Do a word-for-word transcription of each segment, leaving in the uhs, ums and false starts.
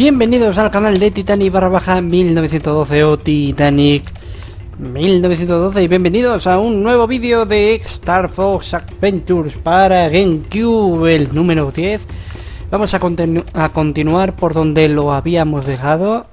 Bienvenidos al canal de Titanic barra baja mil novecientos doce o Titanic mil novecientos doce y bienvenidos a un nuevo vídeo de Star Fox Adventures para GameCube, el número diez. Vamos a, continu a continuar por donde lo habíamos dejado,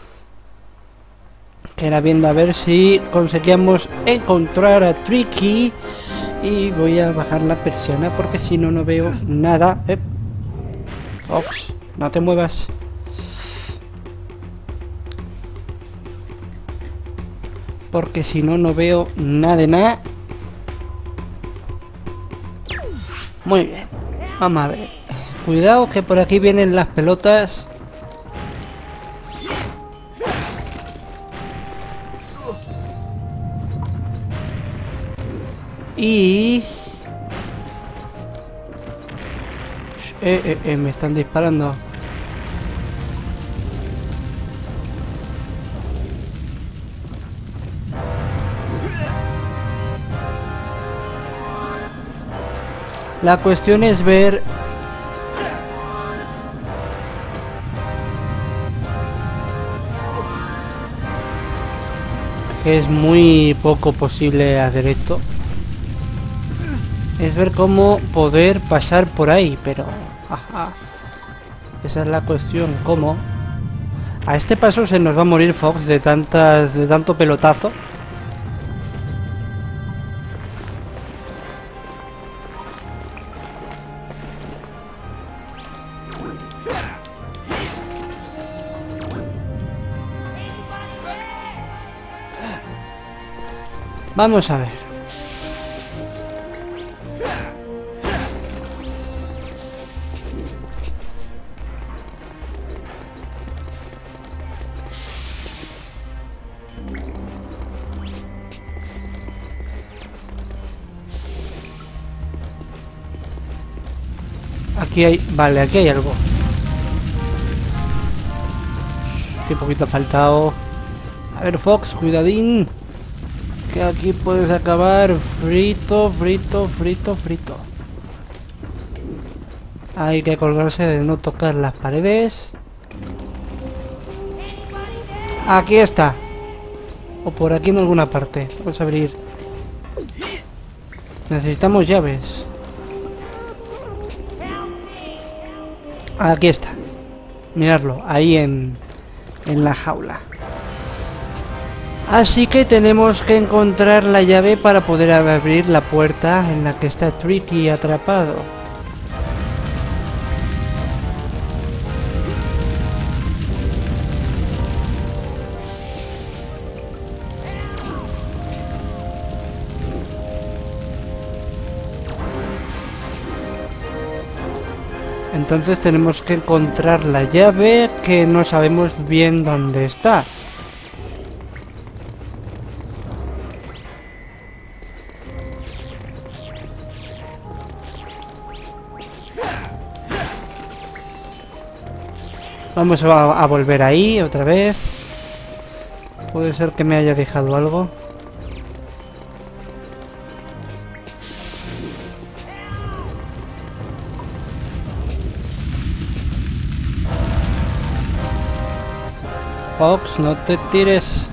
que era viendo a ver si conseguíamos encontrar a Tricky. Y voy a bajar la persiana porque si no, no veo nada. eh. Fox, no te muevas. Porque si no, no veo nada de nada. Muy bien. Vamos a ver. Cuidado que por aquí vienen las pelotas. Y... Eh, eh, eh, me están disparando. La cuestión es ver que es muy poco posible hacer esto. Es ver cómo poder pasar por ahí, pero ajá, esa es la cuestión. ¿Cómo? A este paso se nos va a morir Fox de tantas de tanto pelotazo. Vamos a ver. Aquí hay... Vale, aquí hay algo. Qué poquito ha faltado. A ver, Fox, cuidadín. Que aquí puedes acabar frito, frito, frito, frito. Hay que colgarse de no tocar las paredes. Aquí está. O por aquí en alguna parte. Vamos a abrir. Necesitamos llaves. Aquí está. Miradlo, ahí en, en la jaula. Así que tenemos que encontrar la llave para poder abrir la puerta en la que está Tricky atrapado. Entonces tenemos que encontrar la llave, que no sabemos bien dónde está. Vamos a, a volver ahí otra vez. Puede ser que me haya dejado algo. Fox, no te tires.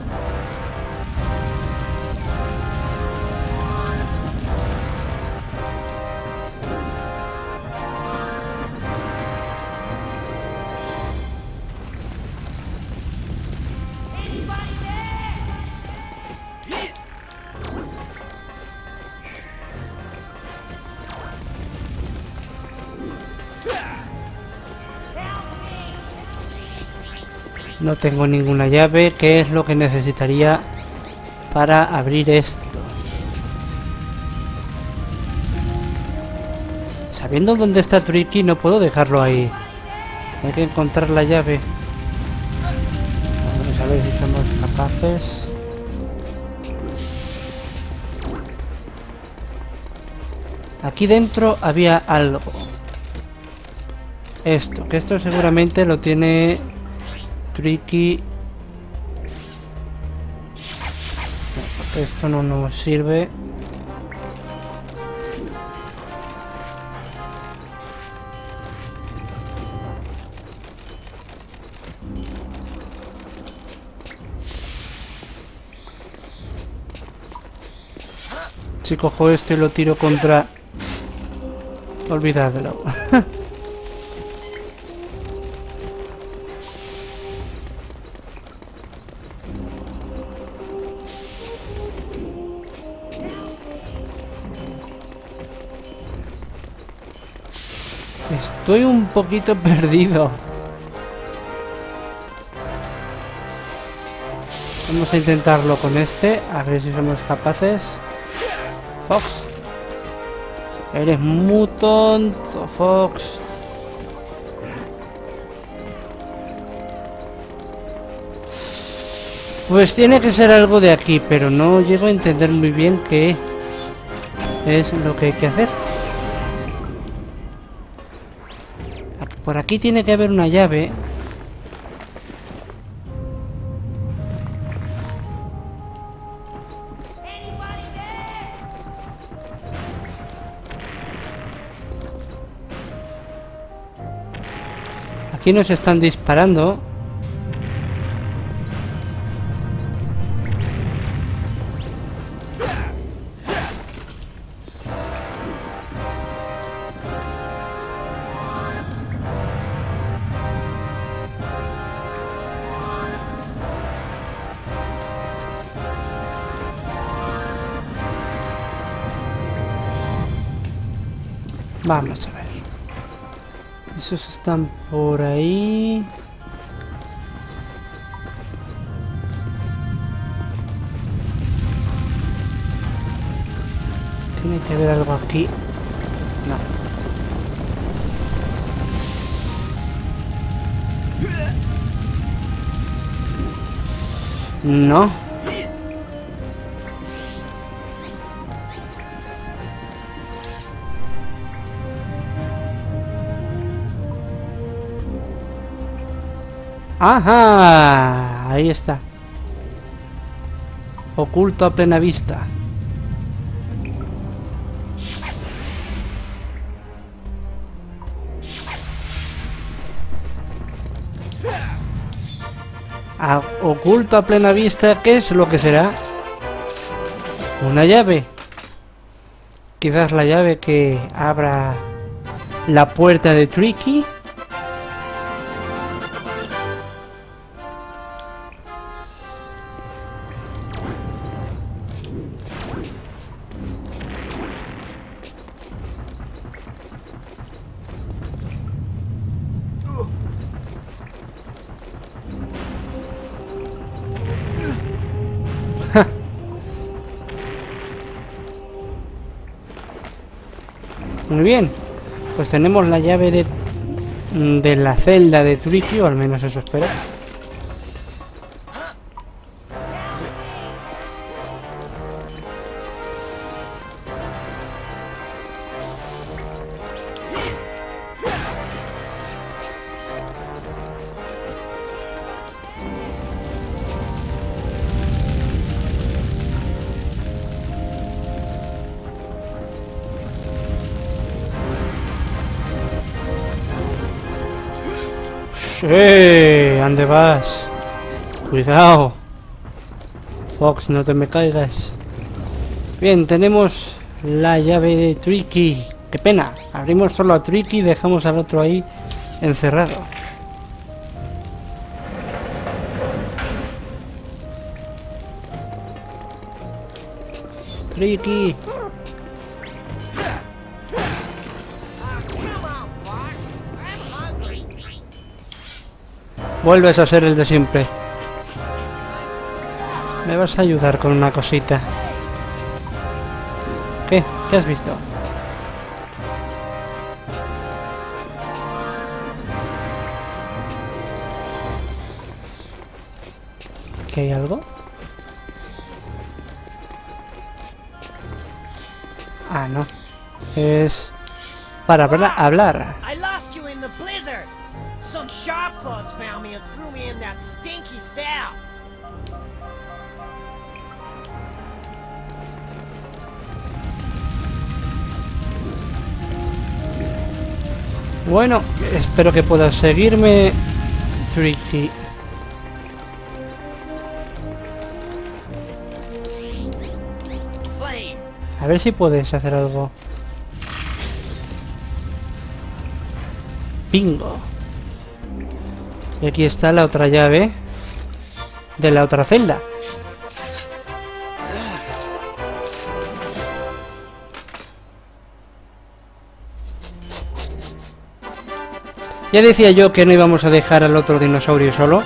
No tengo ninguna llave, que es lo que necesitaría para abrir esto. Sabiendo dónde está Tricky, no puedo dejarlo ahí. Hay que encontrar la llave. Vamos a ver si somos capaces. Aquí dentro había algo. Esto, que esto seguramente lo tiene Tricky. Esto no nos sirve. si cojo esto y lo tiro contra... Olvidadlo. Estoy un poquito perdido. Vamos a intentarlo con este, a ver si somos capaces. Fox. Eres muy tonto, Fox. Pues tiene que ser algo de aquí, pero no llego a entender muy bien qué es lo que hay que hacer. Por aquí tiene que haber una llave. Aquí nos están disparando. Vamos a ver. Esos están por ahí. Tiene que haber algo aquí. No. No. ¡Ajá! Ahí está. Oculto a plena vista. A oculto a plena vista, ¿qué es lo que será? Una llave. Quizás la llave que abra la puerta de Tricky. Muy bien, pues tenemos la llave de, de la celda de Tricky, o al menos eso espero. ¡Eh! ¿Dónde vas? Cuidado. Fox, no te me caigas. Bien, tenemos la llave de Tricky. ¡Qué pena! Abrimos solo a Tricky y dejamos al otro ahí encerrado. Tricky. Vuelves a ser el de siempre. Me vas a ayudar con una cosita. ¿Qué? ¿Qué has visto? ¿Qué hay algo? Ah, no. Es para hablar. Some Sharpclaws found me and threw me in that stinky cell. Bueno, espero que puedas seguirme, Tricky. A ver si puedes hacer algo. Bingo. Y aquí está la otra llave de la otra celda. Ya decía yo que no íbamos a dejar al otro dinosaurio solo.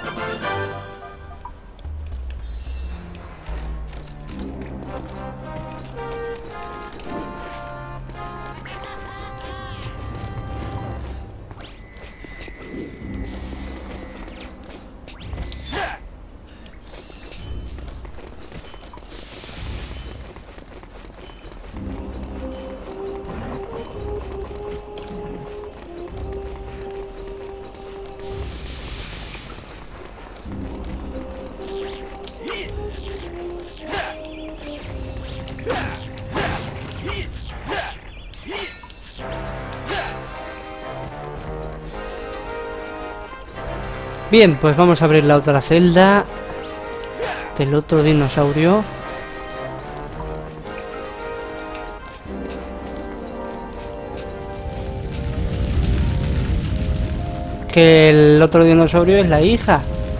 Bien, pues vamos a abrir la otra celda del otro dinosaurio. Que el otro dinosaurio es la hija.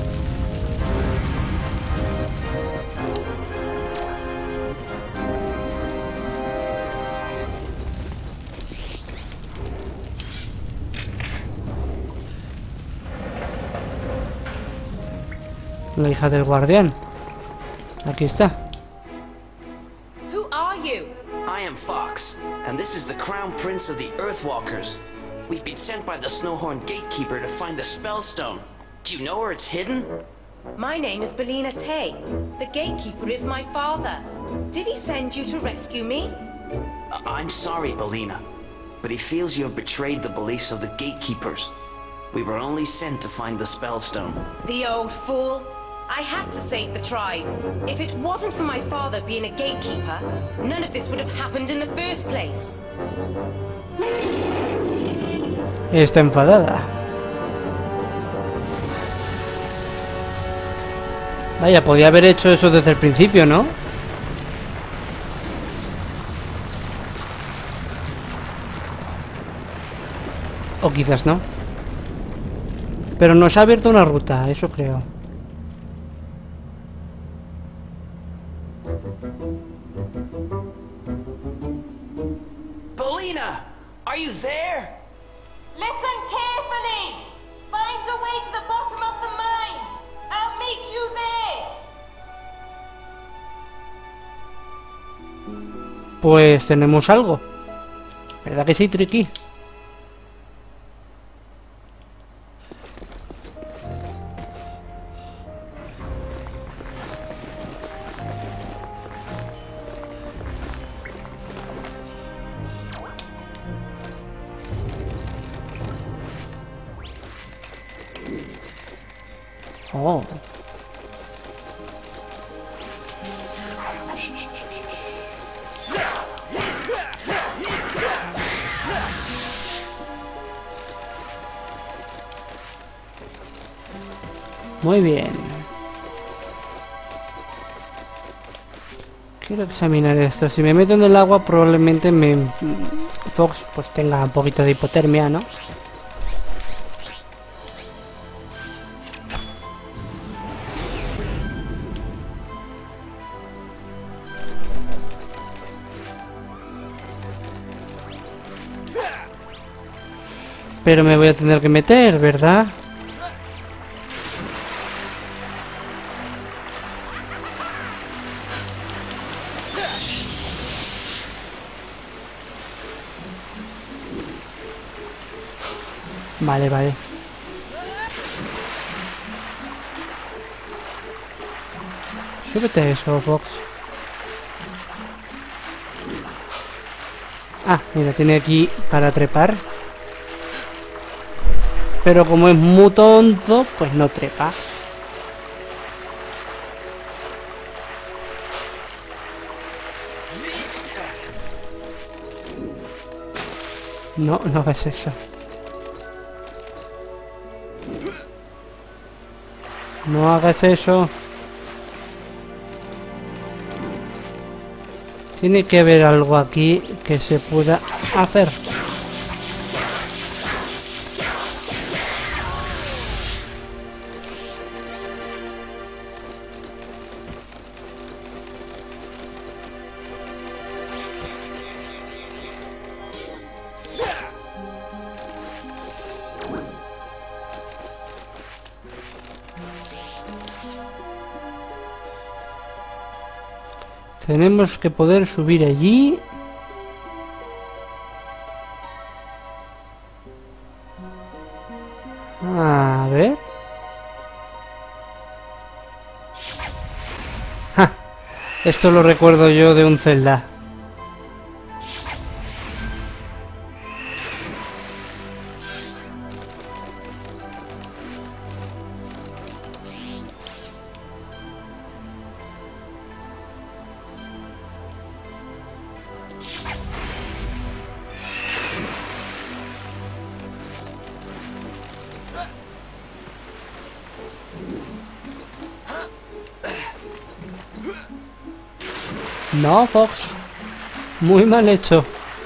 La hija del guardián. Aquí está. Who are you? I am Fox, and this is the Crown Prince of the Earthwalkers. We've been sent by the Snowhorn Gatekeeper to find the Spellstone. Do you know where it's hidden? My name is Belina Tay. The gatekeeper is my father. Did he send you to rescue me? I I'm sorry, Belina, but he feels you have betrayed the beliefs of the Gatekeepers. We were only sent to find the Spellstone. The old fool. I had to save the tribe. If it wasn't for my father being a gatekeeper, none of this would have happened in the first place. Está enfadada. Vaya, podía haber hecho eso desde el principio, ¿no? O quizás no. Pero nos ha abierto una ruta, eso creo. Belina! Are you there? Listen carefully. Find a way to the bottom of the mine. I'll meet you there. Pues tenemos algo. ¿Verdad que sí, Tricky? Oh. Muy bien. Quiero examinar esto. Si me meto en el agua, probablemente me Fox pues tenga un poquito de hipotermia, ¿no? Pero me voy a tener que meter, ¿verdad? Vale, vale. Súbete eso, Fox. Ah, mira, tiene aquí para trepar. Pero como es muy tonto, pues no trepa. No, no hagas eso. No hagas eso. Tiene que haber algo aquí que se pueda hacer. Tenemos que poder subir allí. A ver. ¡Ja! Esto lo recuerdo yo de un Zelda. No, Fox. Muy mal hecho.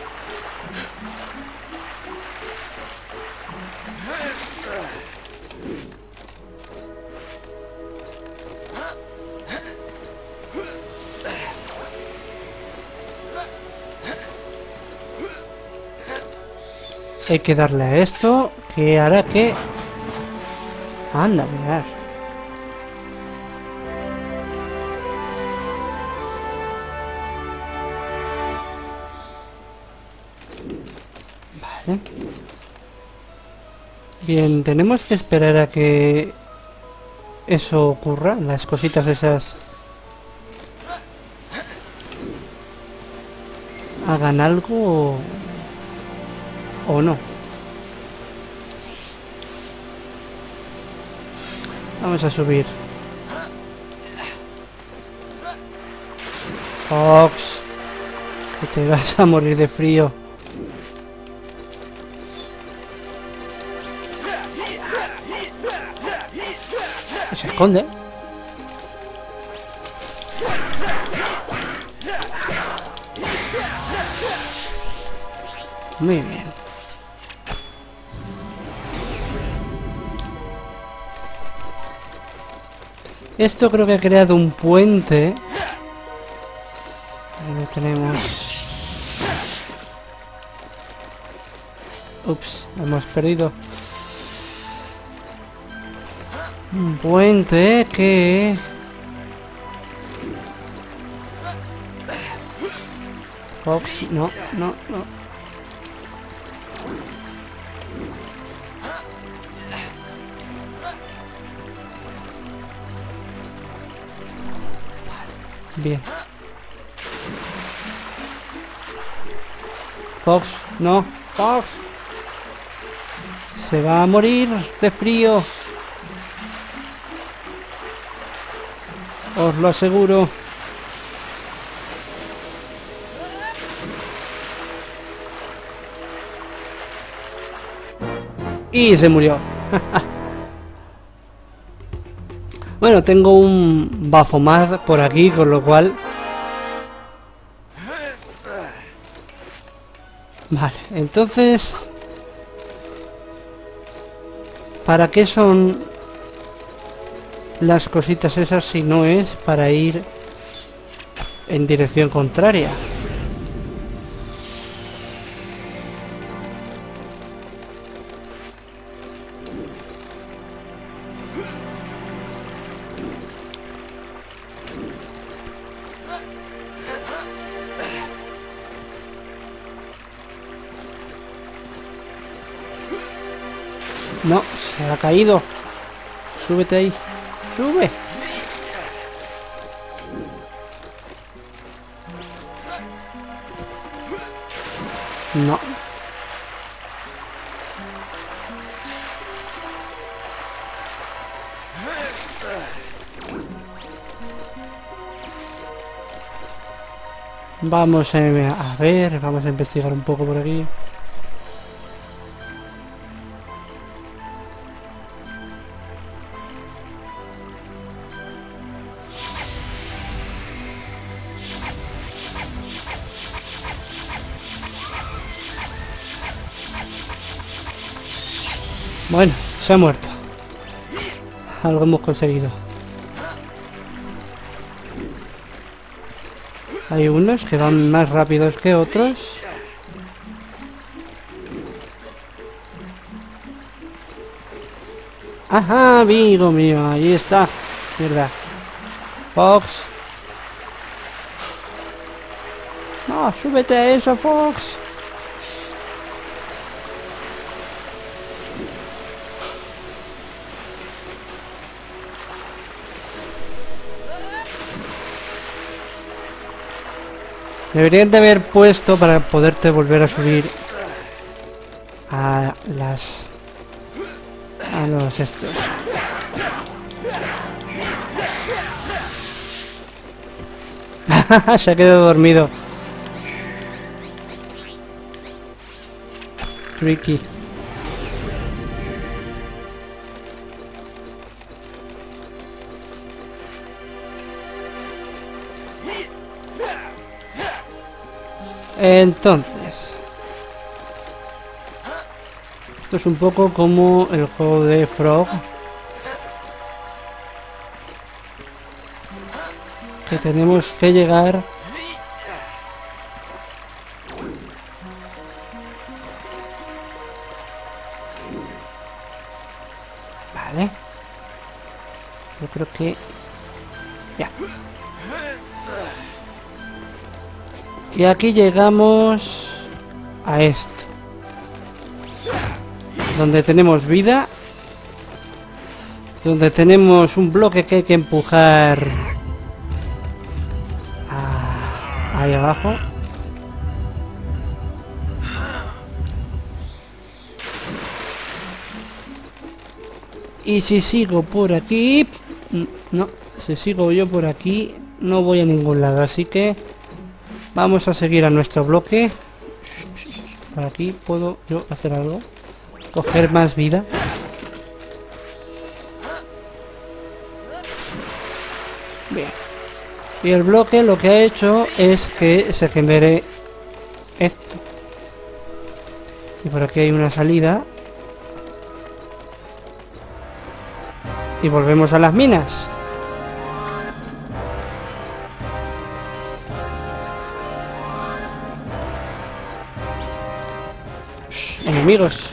Hay que darle a esto, que hará que... Anda, mirar. Vale. Bien, tenemos que esperar a que eso ocurra, las cositas esas hagan algo o, o no. Vamos a subir. Fox, que te vas a morir de frío. Se esconde. Muy bien. Esto creo que ha creado un puente. Ahí lo tenemos. Ups, hemos perdido. Un puente que... Fox, no, no, no. Bien. Fox, no, Fox. Se va a morir de frío. Os lo aseguro. Y se murió. Bueno, tengo un Baphomet por aquí, con lo cual... Vale, entonces... ¿Para qué son las cositas esas si no es para ir en dirección contraria? No, se ha caído. Súbete ahí. Sube. No. Vamos a, a ver, vamos a investigar un poco por aquí. Bueno, se ha muerto. Algo hemos conseguido. Hay unos que van más rápidos que otros. Ajá, amigo mío, ahí está. Mierda. Fox. No, súbete a eso, Fox. Deberían de haber puesto para poderte volver a subir a las... a los estos. Se ha quedado dormido. Tricky. Entonces, esto es un poco como el juego de Frog, que tenemos que llegar vale. Yo creo que ya. Y aquí llegamos a esto, donde tenemos vida, donde tenemos un bloque que hay que empujar a... ahí abajo. Y si sigo por aquí, no, si sigo yo por aquí no voy a ningún lado, así que vamos a seguir a nuestro bloque. Por aquí puedo yo hacer algo. Coger más vida. Bien. Y el bloque lo que ha hecho es que se genere esto. Y por aquí hay una salida. Y volvemos a las minas. Enemigos.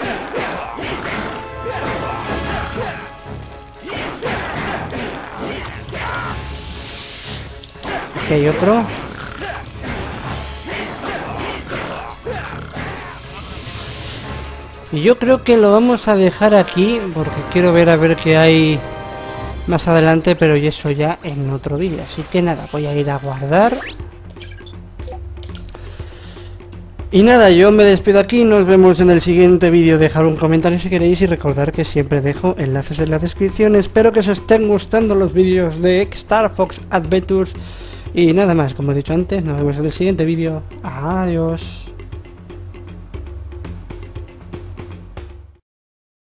Aquí hay otro. Y yo creo que lo vamos a dejar aquí porque quiero ver a ver qué hay más adelante, pero y eso ya en otro vídeo. Así que nada, voy a ir a guardar. Y nada, yo me despido aquí, nos vemos en el siguiente vídeo, dejar un comentario si queréis y recordar que siempre dejo enlaces en la descripción. Espero que os estén gustando los vídeos de Star Fox Adventures y nada más, como he dicho antes, nos vemos en el siguiente vídeo. Adiós.